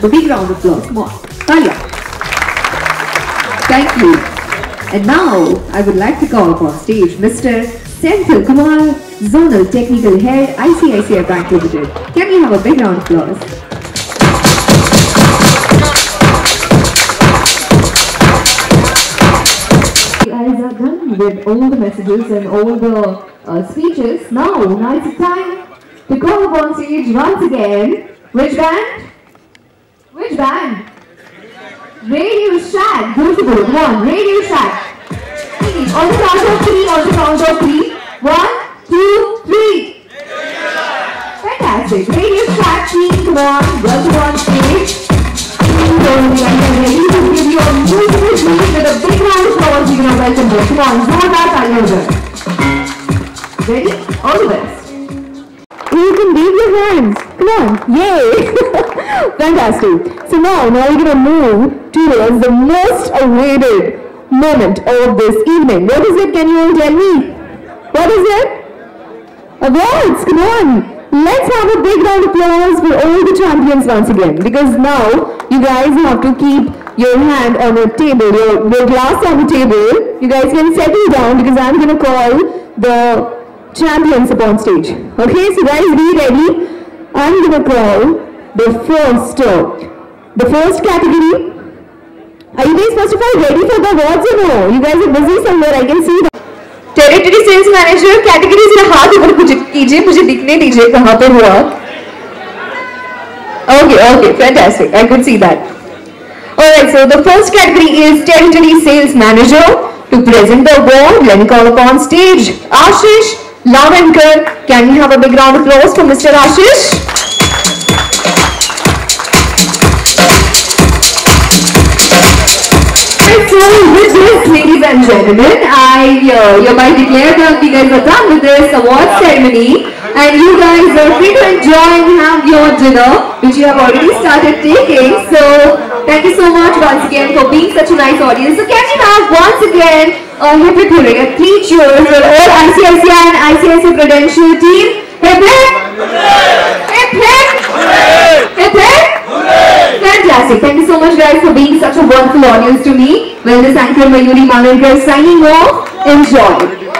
A big round of applause. Come on. Talia. Thank you. And now, I would like to call upon stage Mr. Senthil Kumar, Zonal Technical Head, ICICI Bank Limited. Can we have a big round of applause? You guys are done with all the messages and all the speeches. Now it's time to call upon stage once again. Which band? Which band? Radio Shack. Beautiful. Come on, Radio Shack. On the count of three, on the count of three. 1, 2, 3. Fantastic. Radio Shack team, come on. Welcome on stage. I'm ready to give you a musical treat with a big round of applause. You can welcome them. Come on, Zordar Talia. Ready? All the best. You can wave your hands. Come on. Yay. Fantastic. So now we're going to move towards the most awaited moment of this evening. What is it? Can you all tell me? What is it? Awards. Come on. Let's have a big round of applause for all the champions once again. Because now you guys have to keep your hand on the table, your glass on the table. You guys can settle down because I'm going to call the champions upon stage. Okay, so guys, be ready. I'm going to call the first category. Are you guys first of all ready for the awards or no? You guys are busy somewhere, I can see that. Territory Sales Manager, category से हाथ ऊपर कीजिए, मुझे दिखने दीजिए कहाँ पर हुआ. Okay, fantastic. I could see that. Alright, so the first category is Territory Sales Manager. To present the award, let me call upon stage Ashish Malandkar. Can we have a big round of applause for Mr. Ashish? So with this, ladies and gentlemen, I hereby declare that you guys are done with this award ceremony and you guys are free to enjoy and have your dinner, which you have already started taking. So thank you so much once again for being such a nice audience. So can we have once again a hip hip hooray, 3 cheers for all ICICI and ICICI Prudential team. Hip hip! Hip hip! Hip hip! Fantastic. Thank you so much guys for being such a wonderful audience to me. Well, this anchor Mayuri Malandkar signing off. Enjoy.